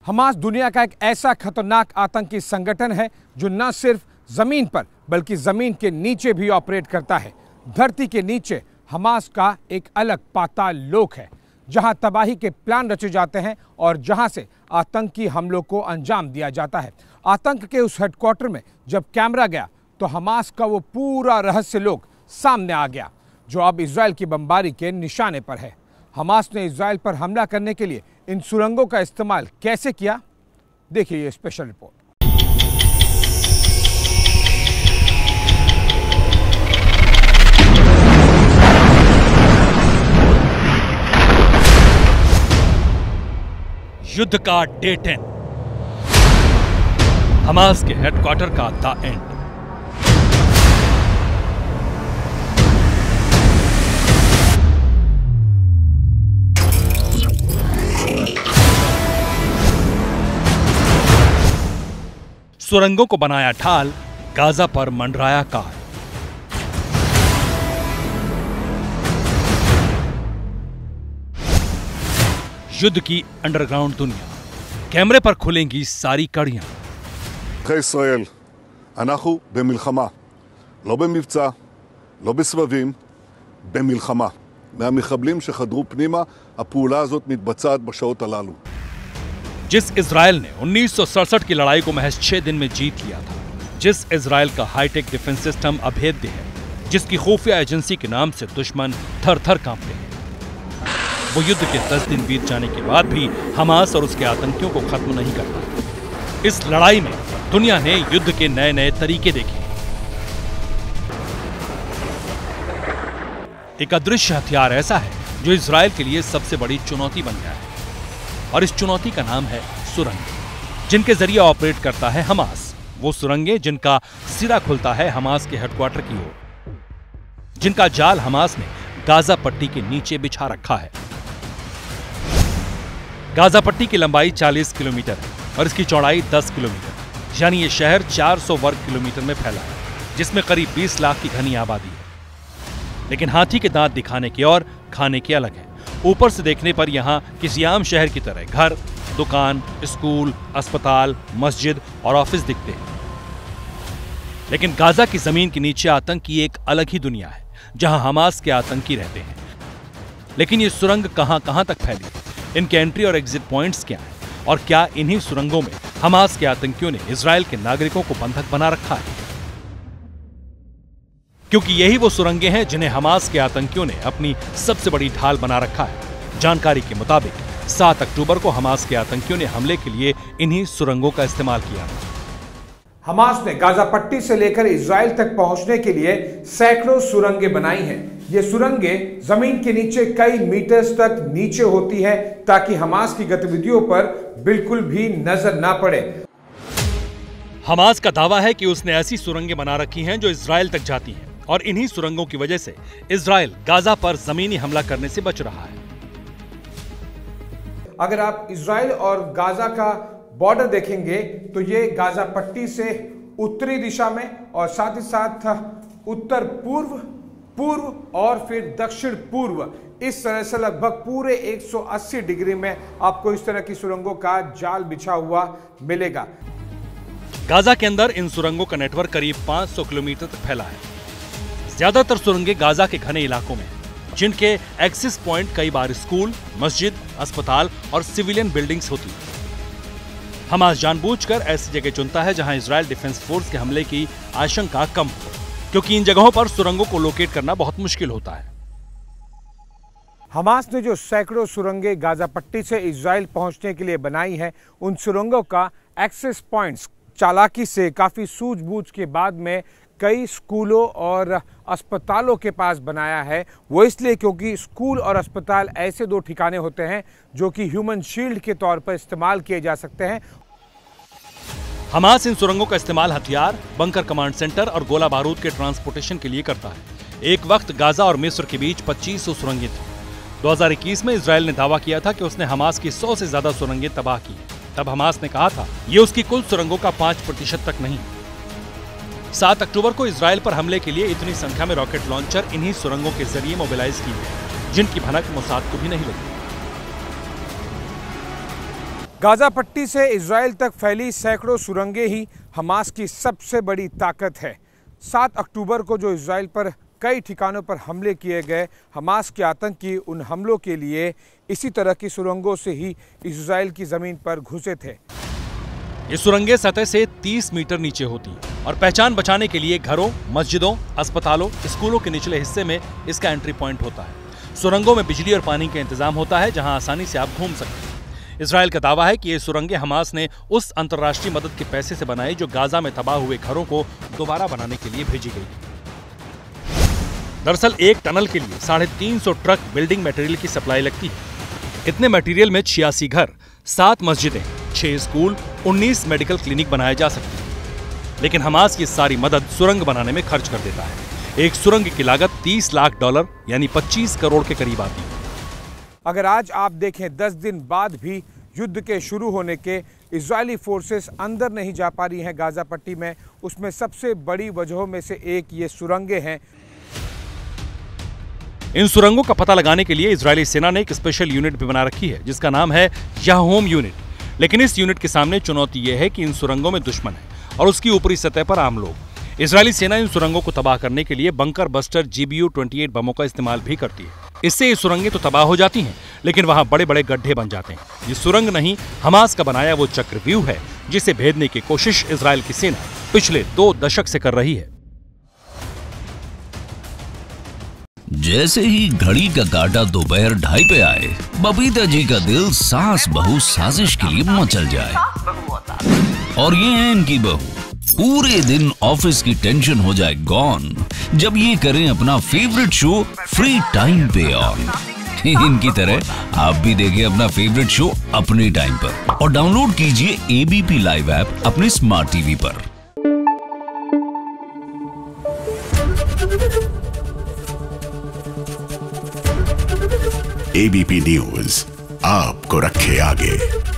Hamas दुनिया का एक ऐसा खतरनाक आतंकी संगठन है जो न सिर्फ जमीन पर बल्कि जमीन के नीचे भी ऑपरेट करता है। धरती के नीचे हमास का एक अलग पाताल लोक है जहां तबाही के प्लान रचे जाते हैं और जहां से आतंकी हमलों को अंजाम दिया जाता है। आतंक के उस हेडक्वार्टर में जब कैमरा गया तो हमास का वो पूरा रहस्य लोक सामने आ गया जो अब इजराइल की बमबारी के निशाने पर है। हमास ने इजराइल पर हमला करने के लिए इन सुरंगों का इस्तेमाल कैसे किया, देखिए ये स्पेशल रिपोर्ट। युद्ध का डे 10, हमास के हेडक्वार्टर का द एंड। सुरंगों को बनाया ढाल, गाजा पर मंडराया काल। युद्ध की अंडरग्राउंड दुनिया, कैमरे पर खुलेंगी सारी कड़ियां। ישראל, אנחנו במלחמה, לא במבצע, לא בסבבים, במלחמה. מהמחבלים שחדרו פנימה, הפעולה הזאת מתבצעת בשעות הללו. जिस इजराइल ने 1967 की लड़ाई को महज 6 दिन में जीत लिया था, जिस इजराइल का हाईटेक डिफेंस सिस्टम अभेद्य है, जिसकी खुफिया एजेंसी के नाम से दुश्मन थर थर कांपते हैं, वो युद्ध के 10 दिन बीत जाने के बाद भी हमास और उसके आतंकियों को खत्म नहीं करता। इस लड़ाई में दुनिया ने युद्ध के नए नए तरीके देखे। एक अदृश्य हथियार ऐसा है जो इजराइल के लिए सबसे बड़ी चुनौती बन गया है, और इस चुनौती का नाम है सुरंग, जिनके जरिए ऑपरेट करता है हमास। वो सुरंगें जिनका सिरा खुलता है हमास के हेडक्वार्टर की ओर, जिनका जाल हमास ने गाजा पट्टी के नीचे बिछा रखा है। गाजा पट्टी की लंबाई 40 किलोमीटर है और इसकी चौड़ाई 10 किलोमीटर, यानी ये शहर 400 वर्ग किलोमीटर में फैला है, जिसमें करीब 20 लाख की घनी आबादी है। लेकिन हाथी के दांत दिखाने के और खाने के अलग है। ऊपर से देखने पर यहाँ किसी आम शहर की तरह घर, दुकान, स्कूल, अस्पताल, मस्जिद और ऑफिस दिखते हैं। लेकिन गाजा की जमीन के नीचे आतंक की एक अलग ही दुनिया है जहां हमास के आतंकी रहते हैं। लेकिन ये सुरंग कहां तक फैली, इनके एंट्री और एग्जिट पॉइंट्स क्या हैं, और क्या इन्हीं सुरंगों में हमास के आतंकियों ने इजराइल के नागरिकों को बंधक बना रखा है? क्योंकि यही वो सुरंगें हैं जिन्हें हमास के आतंकियों ने अपनी सबसे बड़ी ढाल बना रखा है। जानकारी के मुताबिक 7 अक्टूबर को हमास के आतंकियों ने हमले के लिए इन्हीं सुरंगों का इस्तेमाल किया। हमास ने गाजा पट्टी से लेकर इजराइल तक पहुंचने के लिए सैकड़ों सुरंगें बनाई हैं। ये सुरंगें जमीन के नीचे कई मीटर्स तक नीचे होती हैं ताकि हमास की गतिविधियों पर बिल्कुल भी नजर ना पड़े। हमास का दावा है कि उसने ऐसी सुरंगें बना रखी हैं जो इजराइल तक जाती हैं, और इन्हीं सुरंगों की वजह से इजराइल गाजा पर जमीनी हमला करने से बच रहा है। अगर आप इजराइल और गाजा का बॉर्डर देखेंगे तो ये गाजा पट्टी से उत्तरी दिशा में और साथ ही साथ उत्तर पूर्व, पूर्व और फिर दक्षिण पूर्व, इस तरह से लगभग पूरे 180 डिग्री में आपको इस तरह की सुरंगों का जाल बिछा हुआ मिलेगा। गाजा के अंदर इन सुरंगों का नेटवर्क करीब 500 किलोमीटर तक फैला है। ज्यादातर सुरंगें गाजा के घने इलाकों में, जिनके एक्सेस पॉइंट कई बार स्कूल, मस्जिद, अस्पताल और सिविलियन बिल्डिंग्स होती हैं। हमास जानबूझकर ऐसी जगह चुनता है जहां इजराइल डिफेंस फोर्स के हमले की आशंका कम हो, क्योंकि इन जगहों पर सुरंगों को लोकेट करना बहुत मुश्किल होता है। हमास ने जो सैकड़ों सुरंगें गाजा पट्टी से इजराइल पहुंचने के लिए बनाई हैं, उन सुरंगों का एक्सेस पॉइंट्स चालाकी से काफी सूझबूझ के बाद में कई स्कूलों और अस्पतालों के पास बनाया है। वो इसलिए क्योंकि स्कूल और अस्पताल ऐसे दो ठिकाने होते हैं जो कि ह्यूमन शील्ड के तौर पर इस्तेमाल किए जा सकते हैं। हमास इन सुरंगों का इस्तेमाल हथियार, बंकर कमांड सेंटर और गोला बारूद के ट्रांसपोर्टेशन के लिए करता है। एक वक्त गाजा और मिस्र के बीच 2500 सुरंगें थी। 2021 में इजराइल ने दावा किया था कि उसने हमास की 100 से ज्यादा सुरंगें तबाह की। तब हमास ने कहा था ये उसकी कुल सुरंगों का 5% तक नहीं। 7 अक्टूबर को इजराइल पर हमले के लिए इतनी संख्या में रॉकेट लॉन्चर इन्हीं सुरंगों के जरिए मोबिलाइज की गई, जिनकी भनक मोसाद को भी नहीं लगी। गाजा पट्टी से इजराइल तक फैली सैकड़ों सुरंगें ही हमास की सबसे बड़ी ताकत है। 7 अक्टूबर को जो इजराइल पर कई ठिकानों पर हमले किए गए, हमास के आतंकी उन हमलों के लिए इसी तरह की सुरंगों से ही इजराइल की जमीन पर घुसे थे। ये सुरंगें सतह से 30 मीटर नीचे होती हैं और पहचान बचाने के लिए घरों, मस्जिदों, अस्पतालों, स्कूलों के निचले हिस्से में इसका एंट्री पॉइंट होता है। सुरंगों में बिजली और पानी का इंतजाम होता है जहां आसानी से आप घूम सकते हैं। इजराइल का दावा है कि ये सुरंगें हमास ने उस अंतर्राष्ट्रीय मदद के पैसे से बनाई जो गाजा में तबाह हुए घरों को दोबारा बनाने के लिए भेजी गई। दरअसल एक टनल के लिए 350 ट्रक बिल्डिंग मटेरियल की सप्लाई लगती है। इतने मटेरियल में 86 घर, 7 मस्जिदें, 6 स्कूल, 19 मेडिकल क्लिनिक बनाए जा सकते हैं। लेकिन हमास ये सारी मदद सुरंग बनाने में खर्च कर देता है। एक सुरंग की लागत $30 लाख यानी 25 करोड़ के करीब आती है। अगर आज आप देखें 10 दिन बाद भी युद्ध के शुरू होने के इजरायली फोर्सेस अंदर नहीं जा पा रही हैं गाजा पट्टी में, उसमें सबसे बड़ी वजहों में से एक ये सुरंगें हैं। इन सुरंगों का पता लगाने के लिए इजरायली सेना ने एक स्पेशल यूनिट भी बना रखी है जिसका नाम है याहोम यूनिट। लेकिन इस यूनिट के सामने चुनौती यह है कि इन सुरंगों में दुश्मन है और उसकी ऊपरी सतह पर आम लोग। इजरायली सेना इन सुरंगों को तबाह करने के लिए बंकर बस्टर GBU-28 बमों का इस्तेमाल भी करती है। इससे ये सुरंगें तो तबाह हो जाती हैं, लेकिन वहां बड़े बड़े गड्ढे बन जाते हैं। ये सुरंग नहीं, हमास का बनाया वो चक्रव्यूह है जिसे भेदने की कोशिश इजराइल की सेना पिछले 2 दशक से कर रही है। जैसे ही घड़ी का काटा दोपहर 2:30 पे आए, बबीता जी का दिल सास बहू साजिश के लिए मचल जाए। और ये है इनकी बहू, पूरे दिन ऑफिस की टेंशन हो जाए गॉन जब ये करें अपना फेवरेट शो फ्री टाइम पे ऑन। इनकी तरह आप भी देखें अपना फेवरेट शो अपने टाइम पर और डाउनलोड कीजिए ABP लाइव ऐप अपने स्मार्ट टीवी पर। ABP न्यूज आपको रखे आगे।